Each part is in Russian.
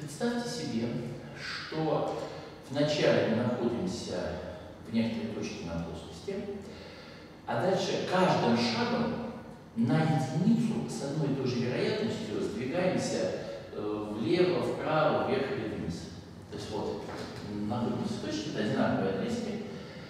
Представьте себе, что вначале мы находимся в некоторой точке на плоскости, а дальше каждым шагом на единицу с одной и той же вероятностью сдвигаемся влево, вправо, вверх или вниз. То есть вот находимся в точке, это одинаковые адресы,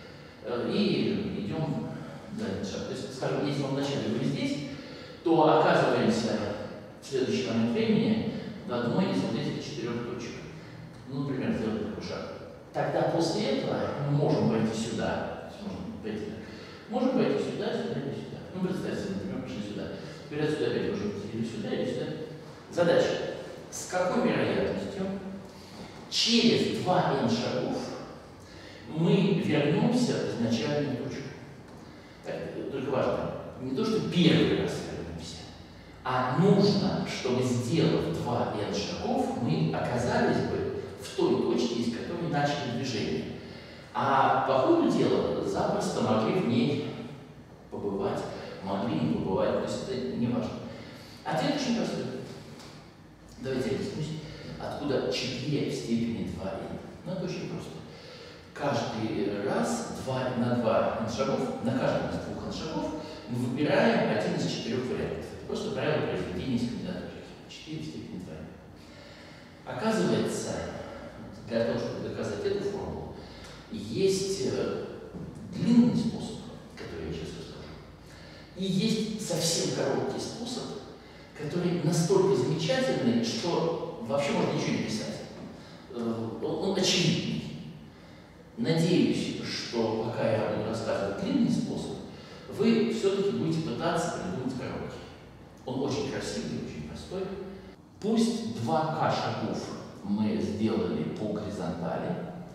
и идем задний шаг. То есть, скажем, если мы вначале были здесь, то оказываемся в следующий момент времени в одной из вот этих 4 точек. Ну, например, сделать такой шаг. Тогда после этого мы можем пойти сюда. Можем пойти сюда, сюда или сюда. Ну, представьте, например, пошли сюда. Теперь отсюда опять можем пойти или сюда, или сюда. Задача. С какой вероятностью через 2n шагов мы вернемся в изначальную точку? Так, только важно, не то, что первый раз вернемся, а нужно, чтобы, сделав 2n шагов, мы оказались бы в той точке, из которой начали движение. А по ходу дела запросто могли в ней побывать, могли не побывать, то есть это не важно. Ответ очень простой. Давайте объяснюсь, откуда 4 в степени 2n. Ну, это очень просто. Каждый раз на 2 шагов, на каждом из 2 шагов мы выбираем один из 4 вариантов. Просто правило произведения из кандидатуры. 4 в степени 2n. Оказывается, для того, чтобы доказать эту формулу, есть длинный способ, который я сейчас расскажу, и есть совсем короткий способ, который настолько замечательный, что вообще можно ничего не писать. Он очевидный. Надеюсь, что пока я буду рассказывать длинный способ, вы все-таки будете пытаться придумать короткий. Он очень красивый, очень простой. Пусть 2К шагов мы сделали по горизонтали,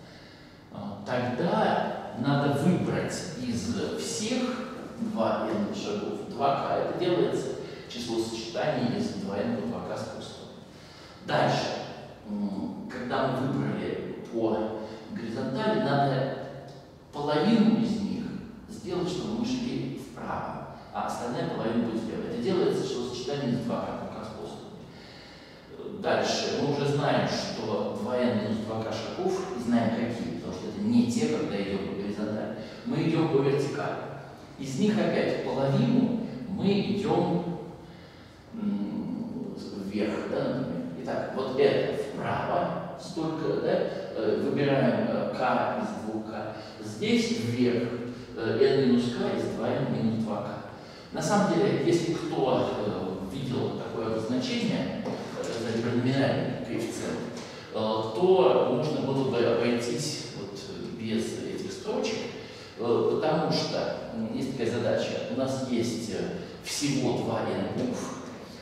тогда надо выбрать из всех 2n шагов 2К. Это делается число сочетаний из 2n по 2К способа. Дальше, когда мы выбрали по горизонтали, надо половину из них сделать, чтобы мы шли вправо, а остальная половина будет слева. Это делается числосочетание из 2К способами. Дальше мы уже знаем, что 2n минус 2К шагов, и знаем какие, потому что это не те, когда идем по горизонтали. Мы идем по вертикали. Из них опять половину мы идем вверх, да, например. Итак, вот это вправо, столько, да, выбираем k из 2k. Здесь вверх n минус k из 2n минус 2k. На самом деле, если кто видел такое обозначение, это номинальный коэффициент, то можно было бы обойтись вот без этих строчек, потому что есть такая задача. У нас есть всего 2n букв,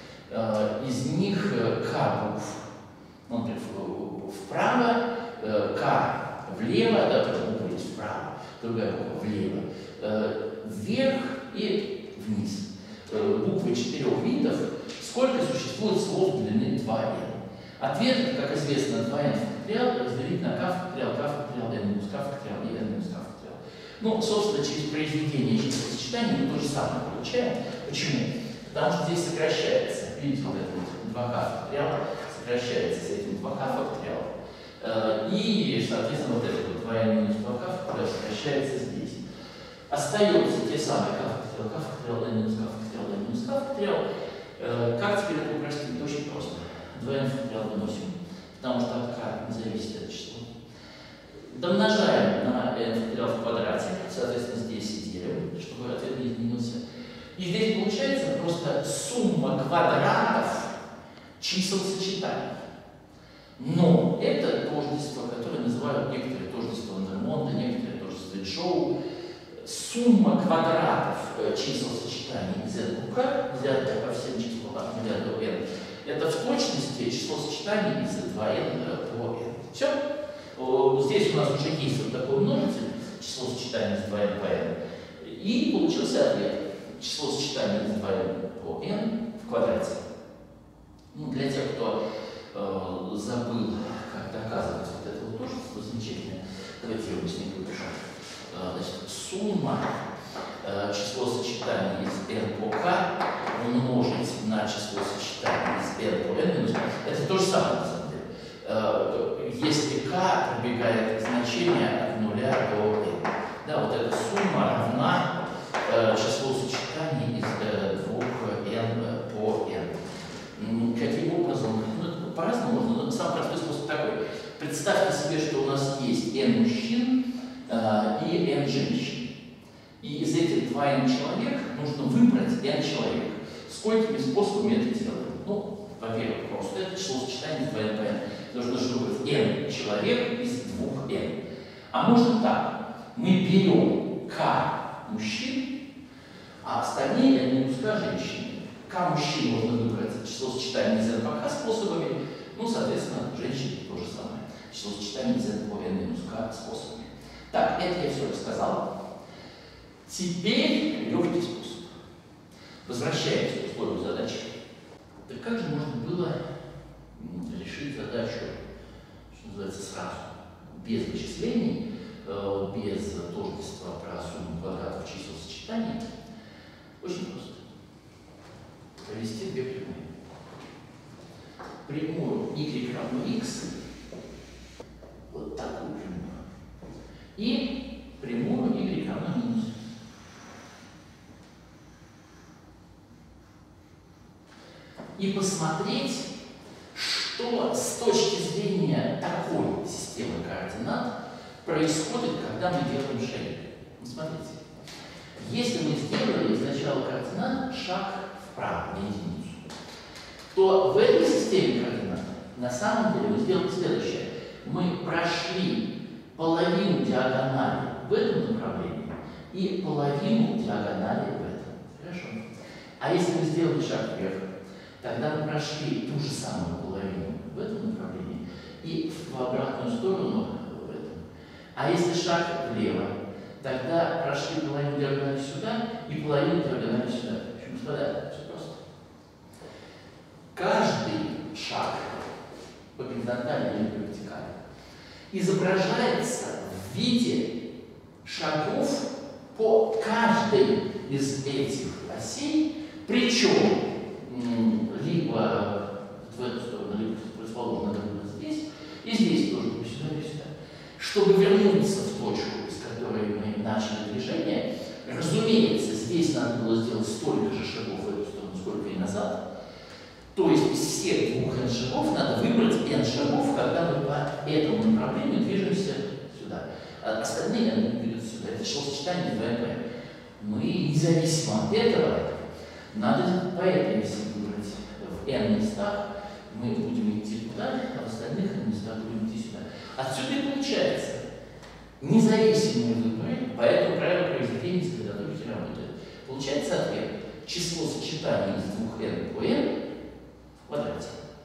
из них k букв, например, вправо, k влево, да, буква есть вправо, другая буква влево, вверх и вниз. Буквы 4 видов. Сколько существует слов длины 2n? Ответ, как известно, 2n факториал разделить на k факториал, n минус k факториал и n минус k факториал. Ну, собственно, через произведение числосочетаний мы то же самое получаем. Почему? Потому что здесь сокращается. Видите, вот это вот 2k факториал сокращается с этим 2k факториал. И, соответственно, вот это вот 2n минус 2k факториал сокращается здесь. Остаются те самые k факториал, n минус k факториал, n минус k факториал. Как теперь это упростить? Это очень просто. 2n факториал выносим, потому что от k не зависит это число. Домножаем на n факториал в квадрате, соответственно, здесь и делим, чтобы ответ не изменился. И здесь получается просто сумма квадратов чисел сочетаний. Но это тождество, которое называют некоторые тождества Андермонда, некоторые тождества Шоу. Сумма квадратов чисел сочетаний z к, взятая по всем числам от 0 до n, это в точности число сочетаний из 2n по n. Все. Здесь у нас уже есть вот такой множитель, число сочетаний из 2n по n, и получился ответ. Число сочетаний из 2n по n в квадрате. Ну, для тех, кто забыл, как доказывать вот это вот тождество замечательное, давайте я быстренько выпишу. Значит, сумма число сочетаний из n по k умножить на число сочетаний из n по n минус k. Это то же самое, на самом деле. выбирает значение от 0 до n. Да, вот эта сумма равна числу сочетаний из 2n по n. Каким образом? Ну, по-разному можно, но самый простой способ такой. Представьте себе, что у нас есть n мужчин и n женщин. И из этих 2n человек нужно выбрать n человек. Сколькими способами это делаем? Ну, во-первых, просто это число сочетаний из 2n по n. Нужно выбрать n человек из 2n. А можно так. Мы берем k мужчин, а остальные n минус k женщин. K мужчин можно выбрать число сочетаний из n по k способами. Ну, соответственно, женщин то же самое. Число сочетаний из n по n минус k способами. Так, это я все рассказал. Теперь легкий способ. Возвращаемся к условию задачи. Так как же можно было решить задачу, что называется, сразу, без вычислений, без тождества про сумму квадратов чисел сочетаний? Очень просто. Провести две прямые. Прямую y равно x, вот такую прямую, и прямую y равно минус. И посмотреть, что с точки зрения такой системы координат происходит, когда мы делаем шаги. Смотрите, если мы сделали из начала координат шаг вправо на единицу, то в этой системе координат на самом деле мы сделали следующее. Мы прошли половину диагонали в этом направлении и половину диагонали в этом. Хорошо? А если мы сделали шаг вверх, тогда мы прошли ту же самую половину в этом направлении и в обратную сторону в этом. А если шаг влево, тогда прошли половину диагонали сюда и половину диагонали сюда. В общем, господа, все просто. Каждый шаг по горизонтали или по вертикали изображается в виде шагов по каждой из этих осей, причем либо в эту сторону, либо расположено здесь, и здесь тоже, либо сюда, либо сюда. Чтобы вернуться в точку, из которой мы начали движение, разумеется, здесь надо было сделать столько же шагов в эту сторону, сколько и назад. То есть из всех 2 n шагов надо выбрать n шагов, когда мы по этому направлению движемся сюда. А остальные n двигаются сюда. Это числосочетание 2n. Мы, независимо от этого, надо по этой оси выбрать в n местах. Мы будем идти туда, а в остальных n местах будем идти сюда. Отсюда и получается независимые выборы, по этому правилу произведения сосредоточения работает. Получается ответ. Число сочетаний из 2n по n в квадрате.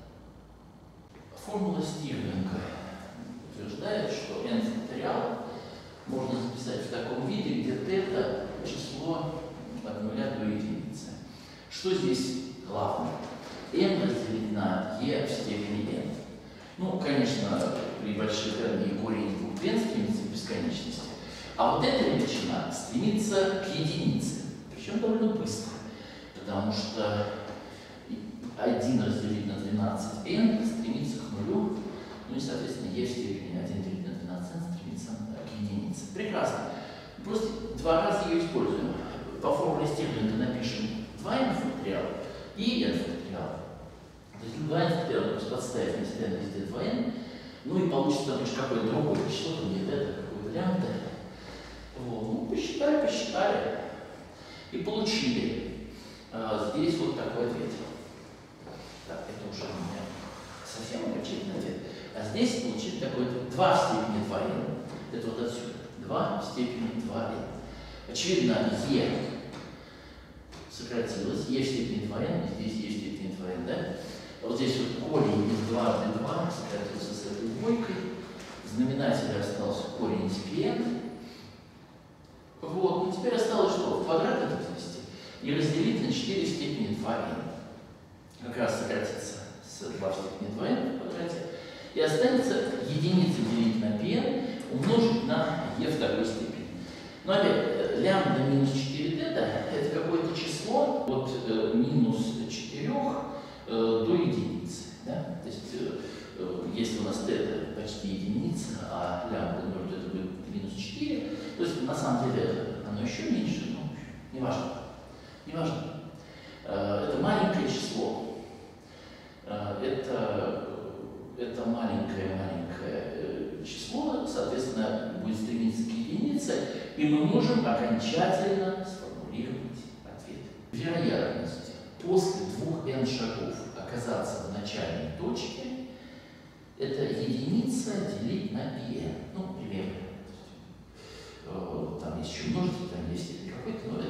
Формула Стирлинга утверждает, что n факториал можно записать в таком виде, где θ число от 0 до единицы. Что здесь главное? n разделить на e в степени n. Ну, конечно, при больших n и корень из 2n стремится к бесконечности. А вот эта величина стремится к единице. Причем довольно быстро. Потому что 1 разделить на 12n стремится к нулю. Ну и, соответственно, e в степени 1 делить на 12n стремится к единице. Прекрасно. Просто 2 раза ее используем. По формуле Стирлинга напишем 2n факториал и n факториал. То есть 2n факториал просто подставить вместе n везде 2n, ну и получится какое-то другое число, там не это, какое-то лямбда. Вот. Ну, посчитали и получили здесь вот такой ответ. Так, это уже у меня совсем окончательный ответ. А здесь получили такой ответ 2 в степени 2n. Это вот отсюда. 2 в степени 2n. Очевидно, e сократилось, e в степени 2n, и здесь e в степени 2n, да? Вот здесь вот корень из 2 в 2 сократился с этой двойкой, в знаменателе остался корень из pn. Вот, и теперь осталось что? В квадрат это вывести и разделить на 4 в степени 2n. Как раз сократится с 2 в степени 2n в квадрате. И останется единицу делить на pn умножить на e второй степени. Но опять, лямбда минус 4 θ это какое-то число от минус 4 до единицы. Да? То есть, если у у нас θ почти единица, а лямбда 0, то это будет минус 4. То есть на самом деле оно еще меньше, но неважно. Неважно. Это маленькое число. Это маленькое число, соответственно, будет стремиться к единице, и мы можем окончательно сформулировать ответ. Вероятность после 2n шагов оказаться в начальной точке — это единица делить на πn. Ну, примерно. Там есть еще множитель, там есть какой-то, но